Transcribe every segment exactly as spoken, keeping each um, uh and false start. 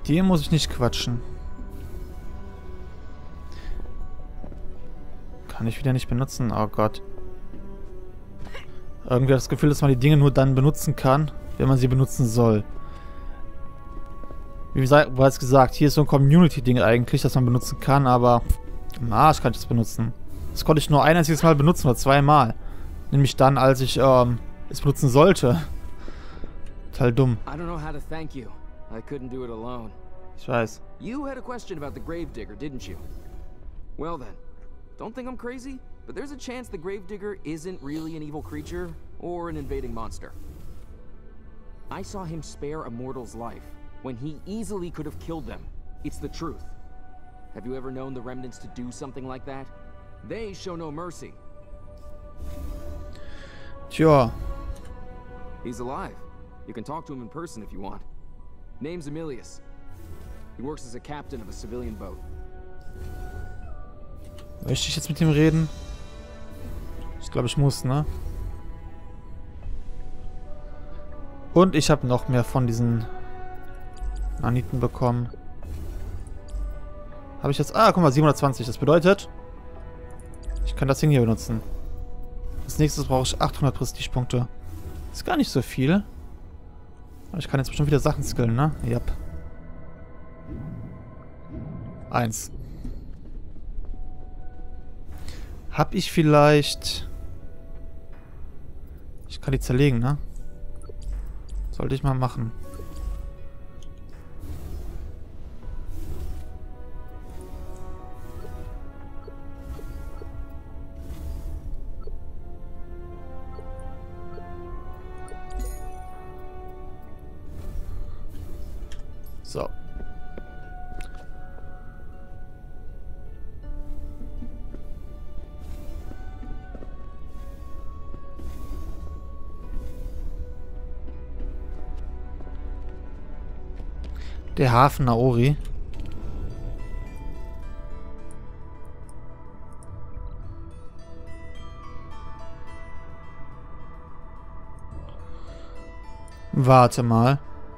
Mit dir muss ich nicht quatschen. Kann ich wieder nicht benutzen. Oh Gott. Irgendwie das Gefühl, dass man die Dinge nur dann benutzen kann, wenn man sie benutzen soll. Wie bereits gesagt, hier ist so ein Community-Ding eigentlich, das man benutzen kann, aber im Arsch kann ich das benutzen. Das konnte ich nur ein einziges Mal benutzen, oder zweimal. Nämlich dann, als ich ähm, es benutzen sollte. Total dumm. I don't know how to thank you. I couldn't do it alone. Ich weiß. You had a question about the Gravedigger, didn't you? Well then, don't think I'm crazy, but there's a chance the Gravedigger isn't really an evil creature or an invading monster. I saw him spare a mortal's life when he easily could have killed them. It's the truth. Have you ever known the remnants to do something like that? They show no mercy. Tja. He's alive. You can talk to him in person if you want. Name's Emilius. He works as a captain of a civilian boat. Möchte ich jetzt mit ihm reden? Ich glaube, ich muss, ne? Und ich habe noch mehr von diesen Naniten bekommen. Habe ich jetzt... Ah, guck mal, siebenhundertzwanzig. Das bedeutet, ich kann das Ding hier benutzen. Als nächstes brauche ich achthundert Prestigepunkte. Ist gar nicht so viel. Aber ich kann jetzt bestimmt wieder Sachen skillen, ne? Ja. Yep. Eins. Hab ich vielleicht... Ich kann die zerlegen, ne? Sollte ich mal machen. So. Der Hafen Naori. Warte mal.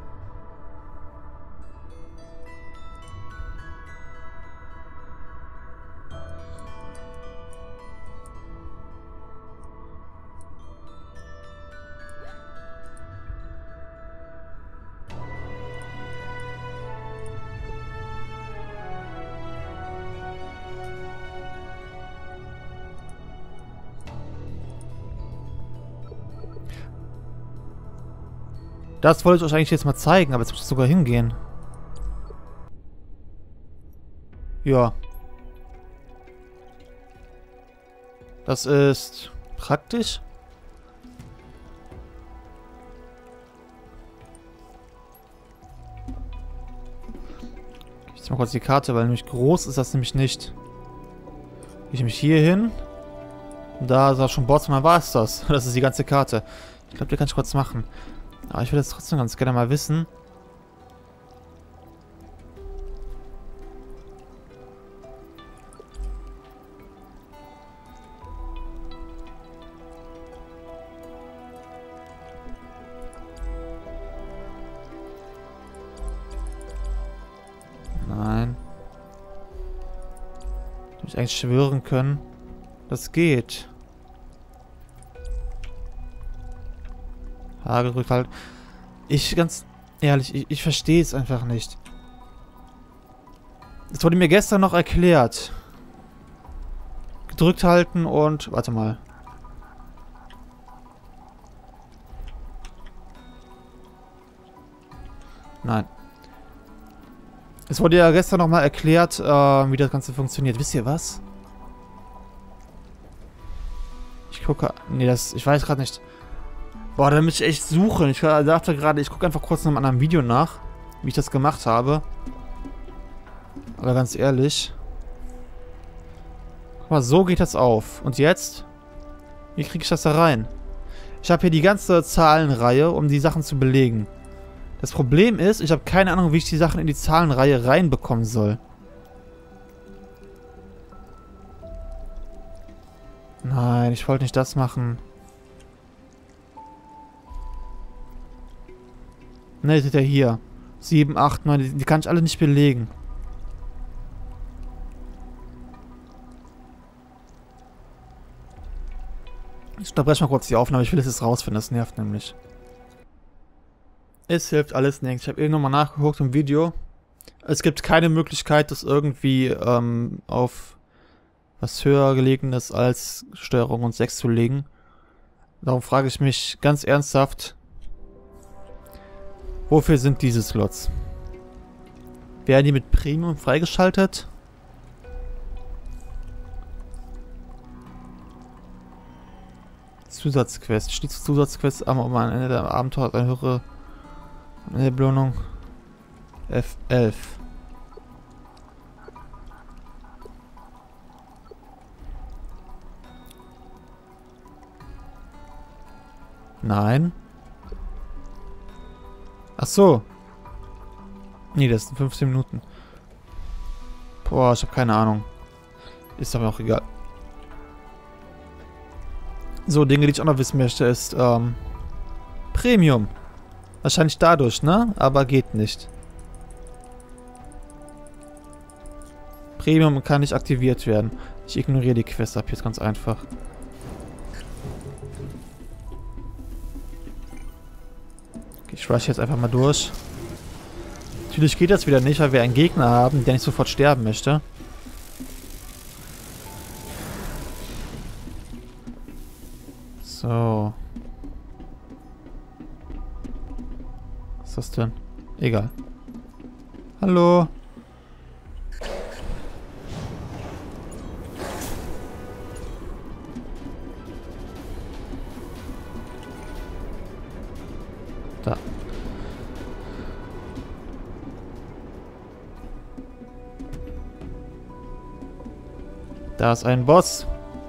Das wollte ich euch eigentlich jetzt mal zeigen, aber jetzt muss ich sogar hingehen. Ja. Das ist praktisch. Ich zieh mal kurz die Karte, weil nämlich groß ist das nämlich nicht. Ich mich hier hin. Da ist auch schon Botsman, war es das. Das ist die ganze Karte. Ich glaube, die kann ich kurz machen. Aber ich will jetzt trotzdem ganz gerne mal wissen. Nein. Hätte ich eigentlich schwören können. Das geht. H gedrückt halt. Ich, ganz ehrlich, ich, ich verstehe es einfach nicht. Das wurde mir gestern noch erklärt. Gedrückt halten und... Warte mal. Nein. Es wurde ja gestern noch mal erklärt, äh, wie das Ganze funktioniert. Wisst ihr was? Ich gucke... Nee, das... Ich weiß gerade nicht... Boah, da muss ich echt suchen. Ich dachte gerade, ich gucke einfach kurz in einem anderen Video nach, wie ich das gemacht habe. Aber ganz ehrlich. Guck mal, so geht das auf. Und jetzt? Wie kriege ich das da rein? Ich habe hier die ganze Zahlenreihe, um die Sachen zu belegen. Das Problem ist, ich habe keine Ahnung, wie ich die Sachen in die Zahlenreihe reinbekommen soll. Nein, ich wollte nicht das machen. Ne, das ist ja hier. sieben, acht, neun, die, die kann ich alle nicht belegen. Ich unterbreche mal kurz die Aufnahme, ich will es jetzt rausfinden, das nervt nämlich. Es hilft alles nichts. Ich habe eben nochmal nachgeguckt im Video. Es gibt keine Möglichkeit, das irgendwie ähm, auf was höher gelegenes als Steuerung und sechs zu legen. Darum frage ich mich ganz ernsthaft, wofür sind diese Slots? Werden die mit Premium freigeschaltet? Zusatzquest. Steht Zusatzquest am am Ende der Abenteuer eine höhere Belohnung. F elf. Nein. Ach so. Nee, das sind fünfzehn Minuten. Boah, ich habe keine Ahnung. Ist aber auch egal. So, Dinge, die ich auch noch wissen möchte, ist, ähm, Premium. Wahrscheinlich dadurch, ne? Aber geht nicht. Premium kann nicht aktiviert werden. Ich ignoriere die Quest ab, jetzt ganz einfach. Okay, ich rush jetzt einfach mal durch. Natürlich geht das wieder nicht, weil wir einen Gegner haben, der nicht sofort sterben möchte. So. Was ist das denn? Egal. Hallo. Da. Da ist ein Boss.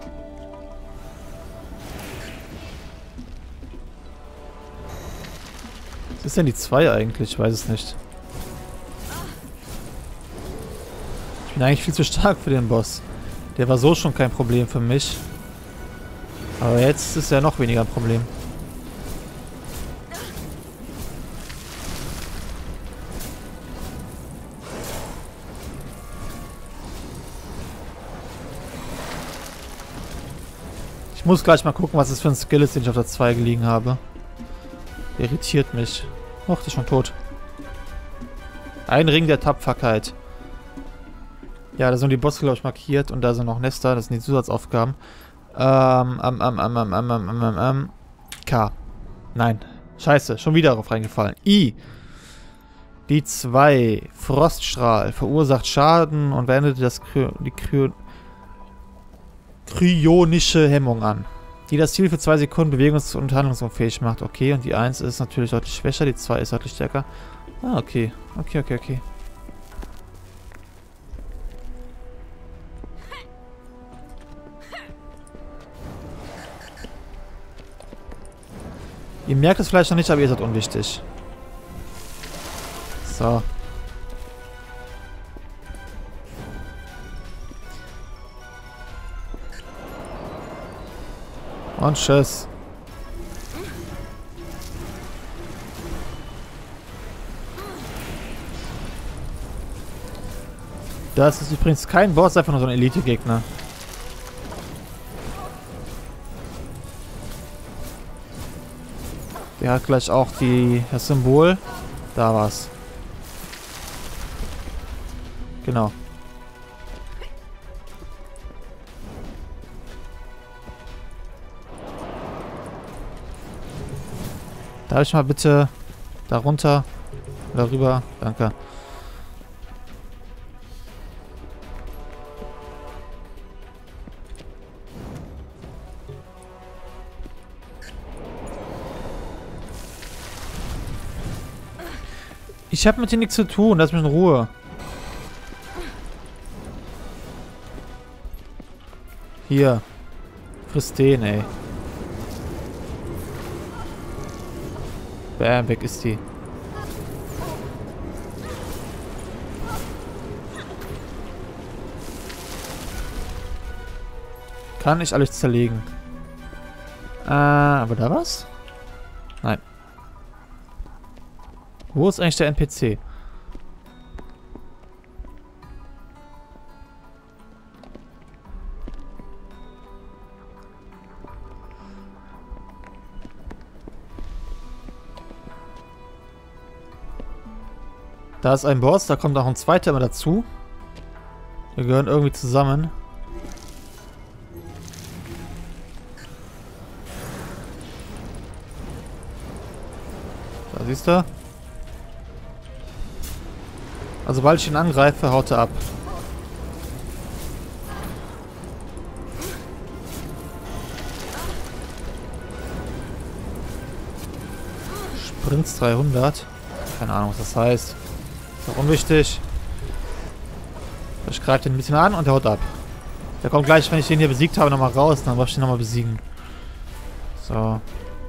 Was ist denn die zwei eigentlich? Ich weiß es nicht. Ich bin eigentlich viel zu stark für den Boss. Der war so schon kein Problem für mich. Aber jetzt ist er noch weniger ein Problem. Ich muss gleich mal gucken, was es für ein Skill ist, den ich auf der zwei gelegen habe. Der irritiert mich. Och, der ist schon tot. Ein Ring der Tapferkeit. Ja, da sind die Bosse, glaube ich, markiert. Und da sind noch Nester. Das sind die Zusatzaufgaben. Ähm, ähm, ähm, ähm, ähm, ähm, ähm, ähm, ähm. K. Nein. Scheiße, schon wieder darauf reingefallen. I. Die zwei. Froststrahl. Verursacht Schaden und wendet das Kry die Kry kryonische Hemmung an. Die das Ziel für zwei Sekunden bewegungs- und handlungsunfähig macht. Okay, und die eins ist natürlich deutlich schwächer, die zwei ist deutlich stärker. Ah, okay. Okay, okay, okay. Ihr merkt es vielleicht noch nicht, aber ihr seid unwichtig. So. Und tschüss. Das ist übrigens kein Boss, einfach nur so ein Elite-Gegner. Der hat gleich auch die, das Symbol. Da war's. Genau. Darf ich mal bitte da runter, darüber? Danke. Ich habe mit dir nichts zu tun, lass mich in Ruhe. Hier. Friss den, ey. Bam, weg ist die. Kann ich alles zerlegen. Äh, aber da was? Nein. Wo ist eigentlich der N P C? Da ist ein Boss, da kommt auch ein zweiter immer dazu. Wir gehören irgendwie zusammen. Da siehst du. Also sobald ich ihn angreife, haut er ab. Sprints dreihundert. Keine Ahnung, was das heißt. Ist auch unwichtig. Ich greife den ein bisschen an und der haut ab. Der kommt gleich, wenn ich den hier besiegt habe, nochmal raus. Dann darf ich den nochmal besiegen. So.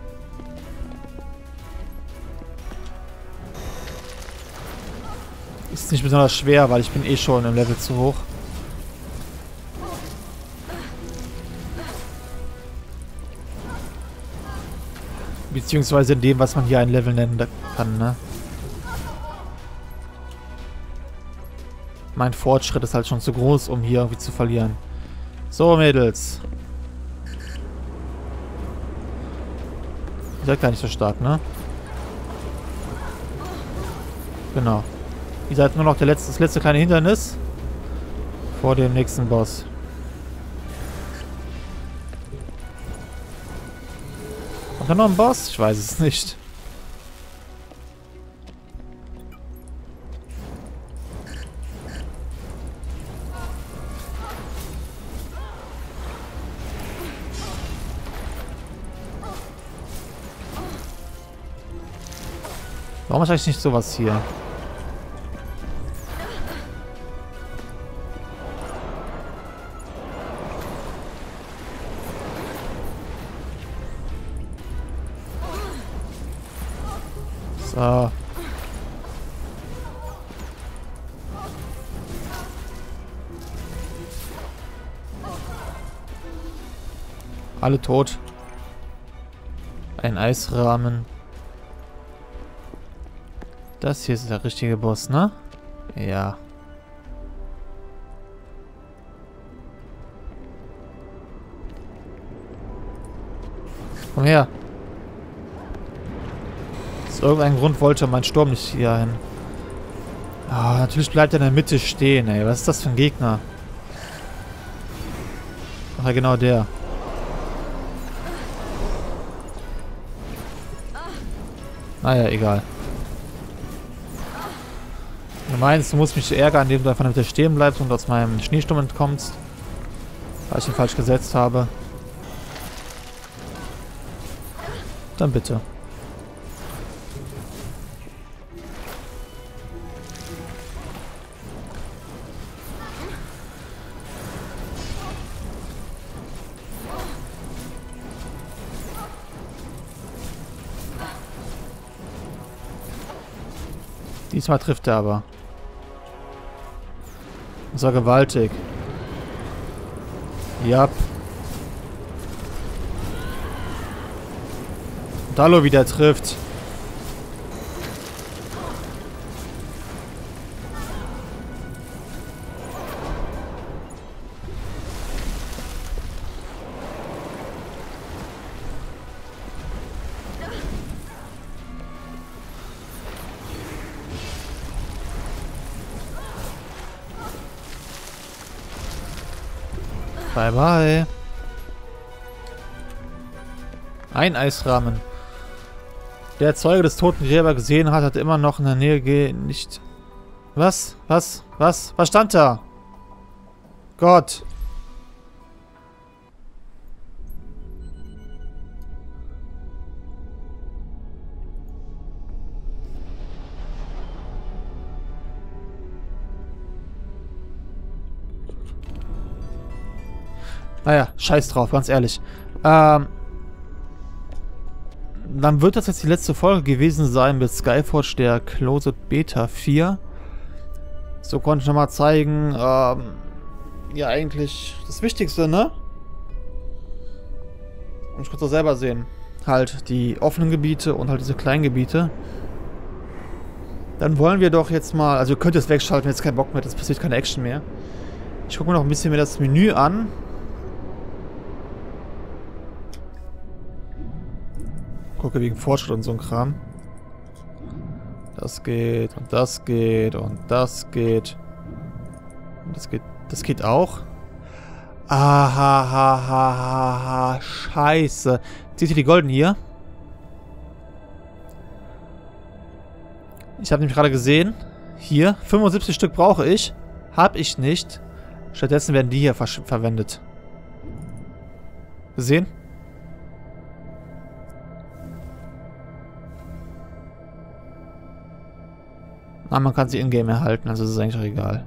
Ist nicht besonders schwer, weil ich bin eh schon im Level zu hoch. Beziehungsweise in dem, was man hier ein Level nennen kann, ne? Mein Fortschritt ist halt schon zu groß, um hier irgendwie zu verlieren. So, Mädels. Ihr seid gar nicht so stark, ne? Genau. Ihr seid nur noch der letzte, das letzte kleine Hindernis vor dem nächsten Boss. Kommt da noch ein Boss? Ich weiß es nicht. Warum ist eigentlich nicht sowas hier? So. Alle tot. Ein Eisrahmen. Das hier ist der richtige Boss, ne? Ja. Komm her. Aus irgendeinem Grund wollte mein Sturm nicht hier hin. Ah, natürlich bleibt er in der Mitte stehen, ey. Was ist das für ein Gegner? Ach ja, genau der. Naja, egal. Du meinst, du musst mich ärgern, indem du einfach in der Mitte stehen bleibst und aus meinem Schneesturm entkommst. Weil ich ihn falsch gesetzt habe. Dann bitte. Diesmal trifft er aber. Das war gewaltig. Ja. Und hallo, wie der trifft. Bye bye. Ein Eisrahmen. Der Zeuge des toten Gräber gesehen hat, hat immer noch in der Nähe ge... nicht... Was? Was? Was? Was stand da? Gott. Naja, scheiß drauf, ganz ehrlich. Ähm, dann wird das jetzt die letzte Folge gewesen sein mit Skyforge, der Closed Beta vier. So konnte ich nochmal zeigen, ähm, ja eigentlich das Wichtigste, ne? Und ich konnte es selber sehen. Halt die offenen Gebiete und halt diese kleinen Gebiete. Dann wollen wir doch jetzt mal, also ihr könnt es wegschalten, jetzt kein Bock mehr, das passiert keine Action mehr. Ich gucke mir noch ein bisschen mehr das Menü an. Gucke wegen Fortschritt und so ein Kram. Das geht und das geht und das geht. Und das geht. Das geht auch. Aha, ha, ha, ha, ha. Scheiße. Seht ihr die Golden hier? Ich habe nämlich gerade gesehen. Hier. fünfundsiebzig Stück brauche ich. Hab ich nicht. Stattdessen werden die hier ver verwendet. Gesehen? Ah, man kann sie in-game erhalten, also ist es eigentlich auch egal.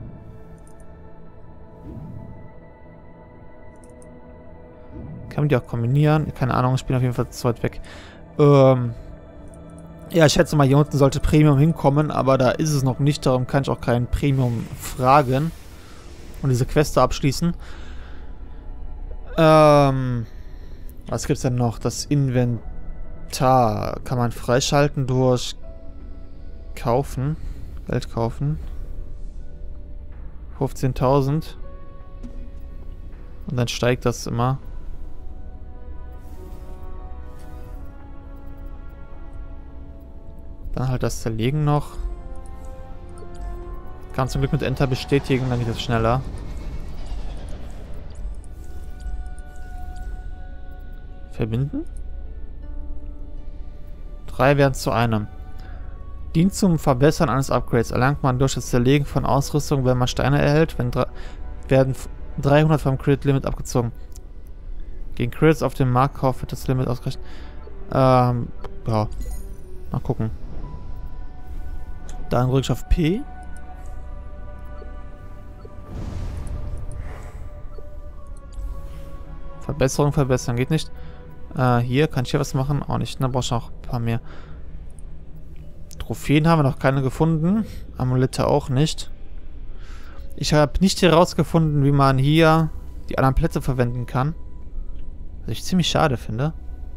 Kann man die auch kombinieren? Keine Ahnung, ich bin auf jeden Fall zu weit weg. Ähm ja, ich schätze mal, hier unten sollte Premium hinkommen, aber da ist es noch nicht. Darum kann ich auch kein Premium fragen und diese Queste abschließen. Ähm, was gibt's denn noch? Das Inventar kann man freischalten durch Kaufen. Geld kaufen. fünfzehntausend. Und dann steigt das immer. Dann halt das Zerlegen noch. Kann zum Glück mit Enter bestätigen, dann geht es schneller. Verbinden? Drei werden zu einem. Dient zum Verbessern eines Upgrades. Erlangt man durch das Zerlegen von Ausrüstung, wenn man Steine erhält, wenn werden dreihundert vom Credit-Limit abgezogen. Gegen Credits auf dem Marktkauf wird das Limit ausgerechnet. Ähm, ja. Mal gucken. Dann drücke ich auf P. Verbesserung verbessern geht nicht. Äh, hier kann ich hier was machen. Auch nicht. Da brauche ich noch ein paar mehr. Trophäen haben wir noch keine gefunden. Amulette auch nicht. Ich habe nicht herausgefunden, wie man hier die anderen Plätze verwenden kann. Was ich ziemlich schade finde.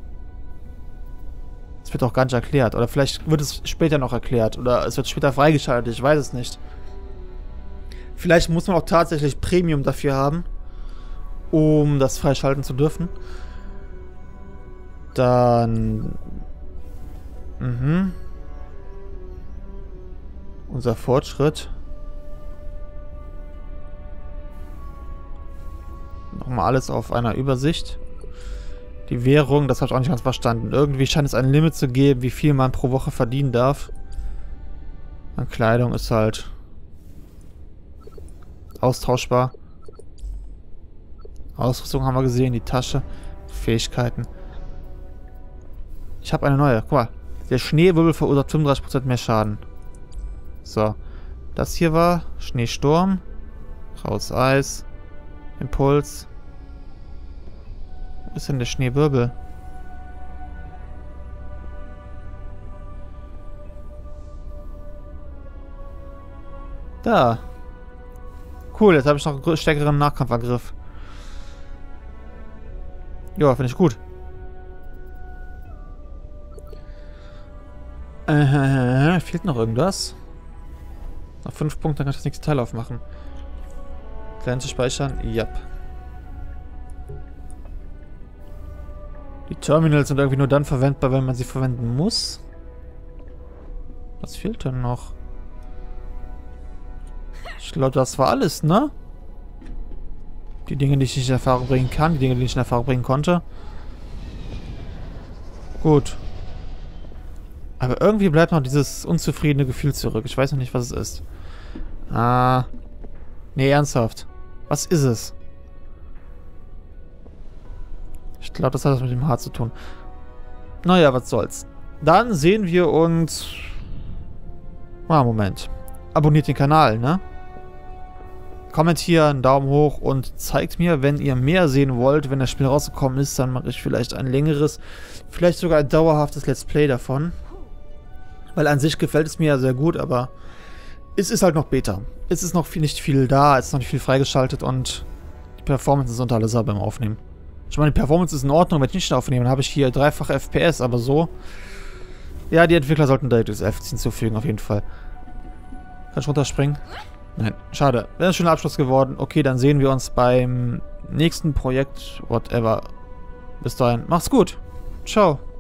Es wird auch gar nicht erklärt. Oder vielleicht wird es später noch erklärt. Oder es wird später freigeschaltet. Ich weiß es nicht. Vielleicht muss man auch tatsächlich Premium dafür haben, um das freischalten zu dürfen. Dann... Mhm. Unser Fortschritt. Nochmal alles auf einer Übersicht. Die Währung, das habe ich auch nicht ganz verstanden. Irgendwie scheint es ein Limit zu geben, wie viel man pro Woche verdienen darf. An Kleidung ist halt austauschbar. Ausrüstung haben wir gesehen, die Tasche. Fähigkeiten. Ich habe eine neue. Guck mal. Der Schneewirbel verursacht fünfunddreißig Prozent mehr Schaden. So. Das hier war Schneesturm. Raues Eis. Impuls. Wo ist denn der Schneewirbel? Da. Cool, jetzt habe ich noch einen stärkeren Nahkampfangriff. Ja, finde ich gut. Äh, fehlt noch irgendwas? Nach fünf Punkten kann ich das nächste Teil aufmachen. Grenze speichern? Yep. Die Terminals sind irgendwie nur dann verwendbar, wenn man sie verwenden muss. Was fehlt denn noch? Ich glaube, das war alles, ne? Die Dinge, die ich nicht in Erfahrung bringen kann, die Dinge, die ich in Erfahrung bringen konnte. Gut. Aber irgendwie bleibt noch dieses unzufriedene Gefühl zurück. Ich weiß noch nicht, was es ist. Ah. Nee, ernsthaft. Was ist es? Ich glaube, das hat was mit dem Haar zu tun. Naja, was soll's. Dann sehen wir uns... Ah, Moment. Abonniert den Kanal, ne? Kommentieren, Daumen hoch und zeigt mir, wenn ihr mehr sehen wollt. Wenn das Spiel rausgekommen ist, dann mache ich vielleicht ein längeres, vielleicht sogar ein dauerhaftes Let's Play davon. Weil an sich gefällt es mir ja sehr gut, aber es ist halt noch Beta. Es ist noch viel, nicht viel da, es ist noch nicht viel freigeschaltet und die Performance ist unter aller Sau beim Aufnehmen. Ich meine, die Performance ist in Ordnung, wenn ich nicht aufnehme, dann habe ich hier dreifach F P S, aber so... Ja, die Entwickler sollten DirectX elf hinzufügen, auf jeden Fall. Kann ich runterspringen? Nein, schade. Wäre ein schöner Abschluss geworden. Okay, dann sehen wir uns beim nächsten Projekt. Whatever. Bis dahin. Macht's gut. Ciao.